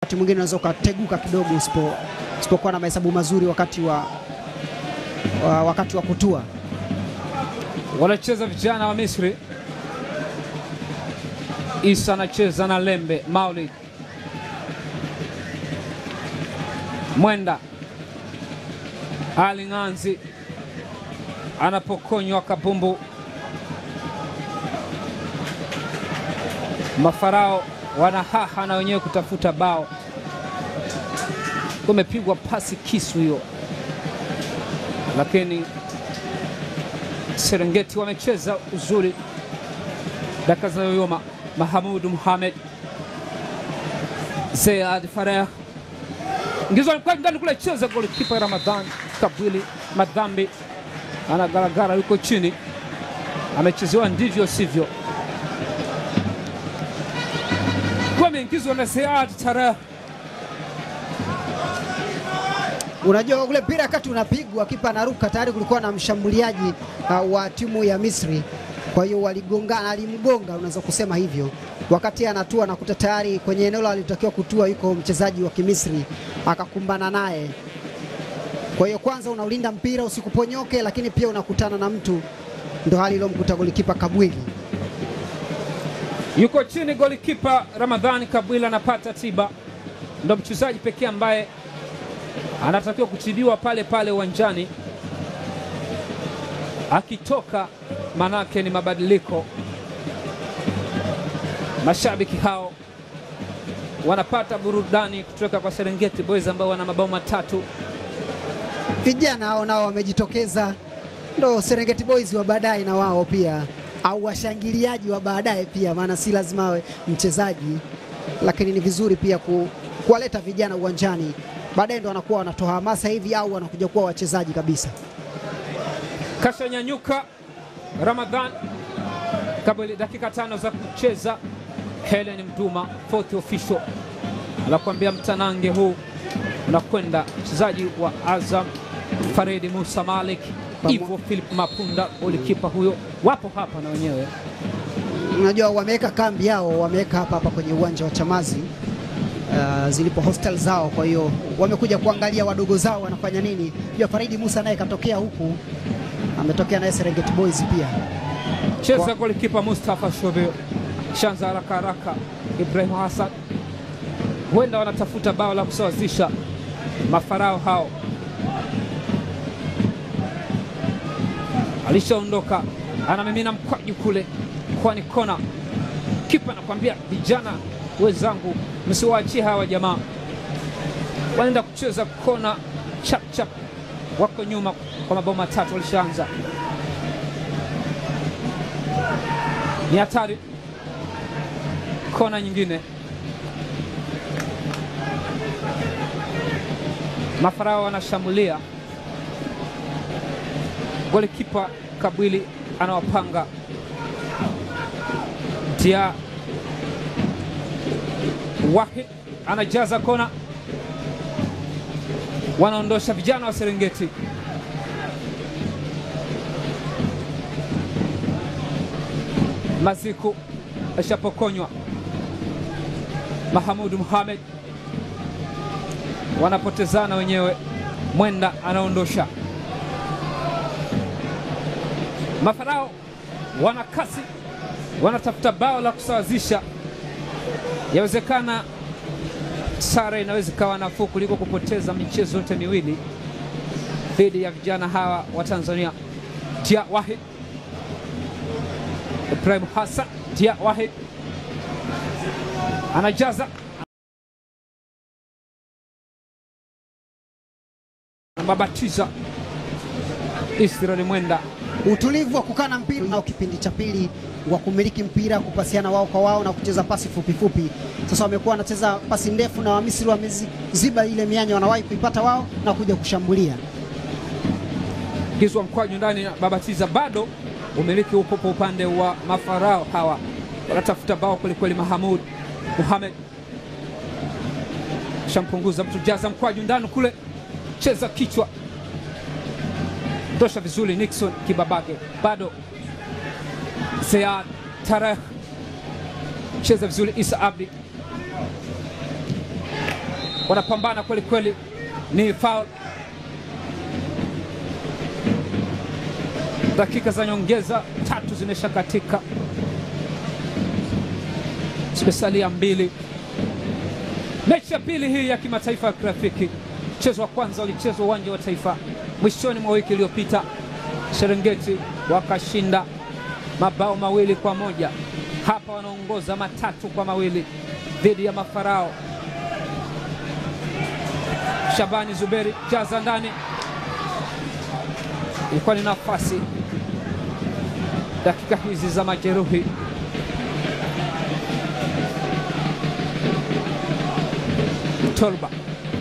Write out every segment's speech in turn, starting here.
wakati mwingine unaweza ukateguka kidogo usipokuwa na mahesabu mazuri wakati wa kutua. Wanacheza vijana wa Misri. Isa anacheza na Lembe Maulid. Mwenda Ali Nganzi anapokonywa kabumbu. Mafarao wanahaha na wenyewe kutafuta bao. Kumepigwa pasi kisu hiyo, lakini Serengeti wamecheza uzuri. Dakika za yoyoma. Mahamud Mohamed, Zayad Farah, ingizo kwa ndani kule, cheza golikipa Ramadhan Kabwili Madhambi anagaragara yuko chini, amechezewa ndivyo sivyo. Kwa ingizwa na Zayad Farah. Unajua ule mpira kati unapigwa kipa anaruka, tayari kulikuwa na mshambuliaji wa timu ya Misri. Kwa hiyo waligongana, alimgonga unaweza kusema hivyo. Wakati anatua na kuta tayari kwenye eneo alitakiwa kutua yuko mchezaji wa Kimisri akakumbana naye. Kwa hiyo kwanza unaulinda mpira usikuponyoke, lakini pia unakutana na mtu, ndo hali iliyomkuta golikipa Kabwili. Yuko chini golikipa Ramadhani Kabwili anapata tiba. Ndo mchezaji pekee ambaye anatakiwa kutibiwa pale pale uwanjani. Akitoka manake ni mabadiliko. Mashabiki hao wanapata burudani kutoka kwa Serengeti Boys ambao wana mabao matatu. Vijana hao nao wamejitokeza, ndo Serengeti Boys wa baadaye na wao pia, au washangiliaji wa baadaye pia, maana si lazima awe mchezaji, lakini ni vizuri pia kuwaleta vijana uwanjani, baadaye ndo wanakuwa wanatoa hamasa hivi au wanakuja kuwa wachezaji kabisa. Kashanyanyuka Ramadhan Kabwili, dakika 5 za kucheza. Helen Mduma, fourth official, anakuambia mtanange huu unakwenda. Mchezaji wa Azam Faridi Musa Malik, Ivo Philip Mapunda, golikipa huyo wapo hapa na wenyewe. Unajua wameweka kambi yao, wameweka hapa kwenye uwanja wa Chamazi, zilipo hostel zao. Kwa hiyo wamekuja kuangalia wadogo zao wanafanya nini. Pia Faridi Musa naye katokea huku, ametokea naye Serengeti Boys pia. Cheza golikipa Mustafa Shobe, Shanza haraka haraka Ibrahim Hassan. Huenda wanatafuta bao la kusawazisha mafarao hao. Alishaondoka, anamimina mkwaju kule kwani kona. Kipa anakuambia vijana wenzangu msiwaachie hawa jamaa, wanaenda kucheza kona chap chap, wako nyuma kwa mabao matatu, walishaanza. Ni hatari. Kona nyingine. Mafarao wanashambulia. Golikipa Kabwili anawapanga. Dia Wahid anajaza kona. Wanaondosha vijana wa Serengeti. Maziku ashapokonywa. Mahamud Mohamed wanapotezana wenyewe. Mwenda anaondosha. Mafarao wana kasi, wanatafuta bao la kusawazisha. Yawezekana sare inaweza kawa nafuu kuliko kupoteza michezo yote miwili dhidi ya vijana hawa wa Tanzania. Dia Wahid, Ibrahim Hassan, Dia Wahid anajaza, mabatiza Israel Mwenda. Utulivu wa kukana mpira na kipindi cha pili wa kumiliki mpira, kupasiana wao kwa wao na kucheza pasi fupi fupi. Sasa wamekuwa wanacheza pasi ndefu na Wamisri wameziba ile mianya wanawahi kuipata wao na kuja kushambulia. Kizwa mkwaju ndani na babatiza, bado umiliki upo kwa upande wa mafarao hawa. Wanatafuta bao kweli. Mahamud Mohamed shampunguza mtu, jaza mkwaju ndani kule, cheza kichwa, tosha vizuri Nixon Kibabage. Bado Zayad Tarek, cheza vizuri Isa Abdi. wanapambana kweli kweli, ni foul. Dakika za nyongeza 3 zimeshakatika, zimesalia 2. Mechi ya pili hii ya kimataifa ya kirafiki. Mchezo wa kwanza ulichezwa uwanja wa Taifa mwishoni mwa wiki iliyopita. Serengeti wakashinda mabao 2-1. Hapa wanaongoza 3-2 dhidi ya Mafarao. Shabani Zuberi jaza ndani, ilikuwa ni nafasi. Dakika hizi za majeruhi, Tolba,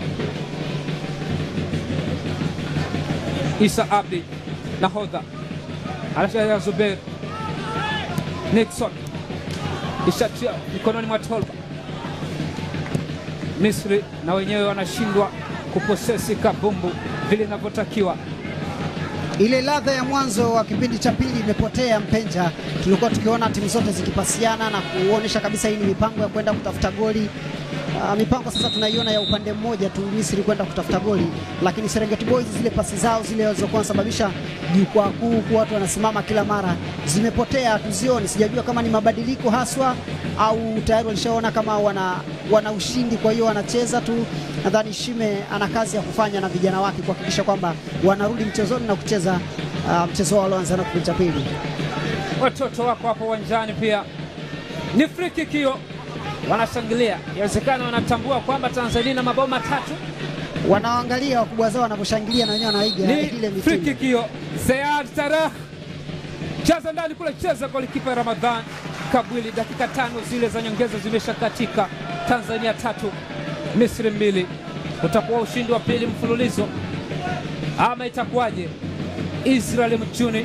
Isa Abdi, nahodha Alasha Zuberi, Nixon ishatia mikononi mwa Tolba. Misri na wenyewe wanashindwa kuposesi kabumbu vile inavyotakiwa. Ile ladha ya mwanzo wa kipindi cha pili imepotea Mpenja. Tulikuwa tukiona timu zote zikipasiana na kuonesha kabisa hii ni mipango ya kwenda kutafuta goli. Mipango sasa tunaiona ya upande mmoja tu, Misri kwenda kutafuta goli, lakini Serengeti Boys zile pasi zao zile zilizokuwa sababisha jukwaa kuu kwa watu wanasimama kila mara zimepotea, tuzioni. Sijajua kama ni mabadiliko haswa au tayari walishaona kama wana ushindi, kwa hiyo wanacheza tu. Nadhani Shime ana kazi ya kufanya na vijana wake kuhakikisha kwamba wanarudi mchezoni na kucheza mchezo wao walioanza na kipindi cha pili. Watoto wako hapo uwanjani pia ni free kick hiyo, wanashangilia. Inawezekana wanatambua kwamba Tanzania na mabao 3. Wanaangalia wakubwa zao wanavyoshangilia na wenyewe wanaiga ile mitindo. Free kick hiyo, Sead Sarah cheza ndani kule, cheza golikipa Ramadhan Kabwili. Dakika 5 zile za nyongeza zimeshakatika. Tanzania 3 Misri 2. Utakuwa ushindi wa pili mfululizo ama itakuwaje? Israel Mchuni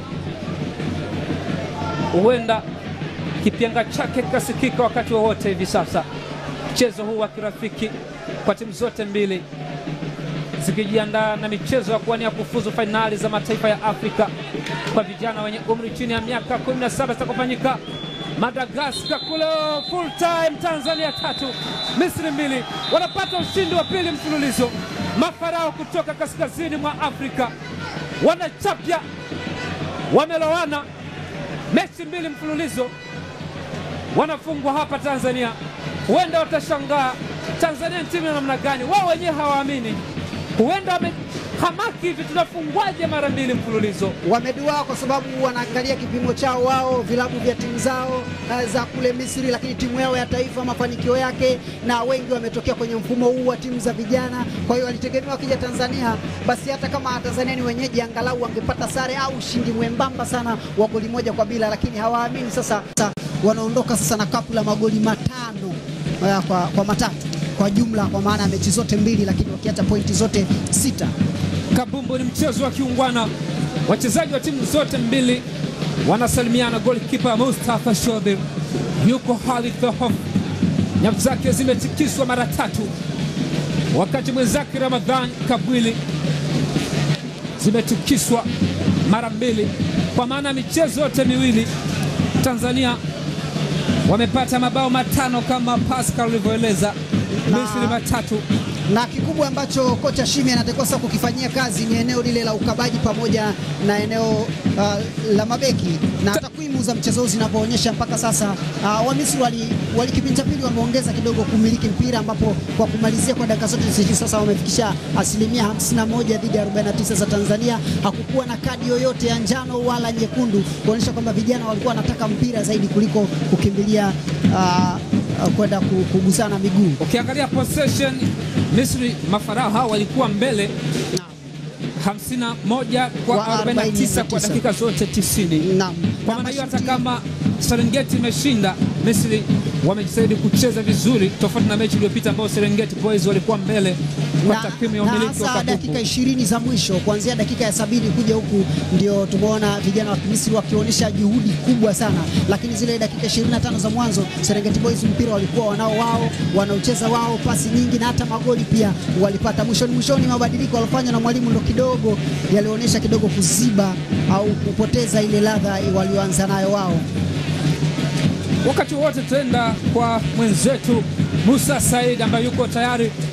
huenda kipenga chake kasikika wakati wowote hivi sasa. Mchezo huu wa kirafiki kwa timu zote mbili zikijiandaa na michezo ya kuwania kufuzu fainali za mataifa ya Afrika kwa vijana wenye umri chini ya miaka 17 zitakofanyika Madagascar kule. Full time, Tanzania 3 Misri 2. Wanapata ushindi wa pili mfululizo. Mafarao kutoka kaskazini mwa Afrika wanachapia, wamelowana mechi 2 mfululizo, wanafungwa hapa Tanzania. Huenda watashangaa Tanzania ni timu ya namna gani, wao wenyewe hawaamini. Huenda wamehamaki hivi, tunafungwaje mara 2 mfululizo? Wameduaa kwa sababu wanaangalia kipimo chao wao, vilabu vya timu zao za kule Misri, lakini timu yao ya taifa mafanikio yake, na wengi wametokea kwenye mfumo huu wa timu za vijana. Kwa hiyo walitegemea wakija Tanzania, basi hata kama Tanzania ni wenyeji, angalau wangepata sare au ushindi mwembamba sana wa goli 1-0, lakini hawaamini. Sasa wanaondoka sasa na kapu la magoli 5 kwa 3 kwa jumla, kwa maana mechi zote 2, lakini wakiacha pointi zote 6. Kabumbu ni mchezo wa kiungwana, wachezaji wa timu zote 2 wanasalimiana. Golikipa Mustafa Shodir yuko Halid Thohof, nyavu zake zimetikiswa mara 3, wakati mwenzake Ramadhan Kabwili zimetikiswa mara 2, kwa maana michezo yote 2 Tanzania wamepata mabao 5 kama Pascal alivyoeleza. Misri 3. Na kikubwa ambacho kocha Shime anatakiwa sasa kukifanyia kazi ni eneo lile la ukabaji pamoja na eneo la mabeki, na takwimu za mchezo zinavyoonyesha mpaka sasa wa Misri wali kipindi cha pili wameongeza kidogo kumiliki mpira, ambapo kwa kumalizia kwa dakika zote hizi sasa wamefikisha 51% dhidi ya 49 za Tanzania. Hakukuwa na kadi yoyote ya njano wala nyekundu, kuonyesha kwamba vijana walikuwa wanataka mpira zaidi kuliko kukimbilia kwenda kugusana miguu. Ukiangalia possession, Misri Mafarao hao walikuwa mbele 51 kwa 49 kwa dakika zote 90. Naam. Kwa maana hiyo hata kama Serengeti imeshinda, Misri wamejitahidi kucheza vizuri, tofauti na mechi iliyopita ambayo Serengeti Boys walikuwa mbele kwa takwimu ya umiliki wa kabumbu. Dakika 20 za mwisho kuanzia dakika ya 70 kuja huku ndio tumeona vijana wa Misri wakionyesha juhudi kubwa sana, lakini zile dakika 25 za mwanzo Serengeti Boys mpira walikuwa wanao wao, wanaucheza wao, pasi nyingi na hata magoli pia walipata. Mwishoni mabadiliko walifanya na mwalimu ndio kidogo yalionyesha kidogo kuziba au kupoteza ile ladha walioanza nayo wao. Wakati wote tutaenda kwa mwenzetu Musa Said ambaye yuko tayari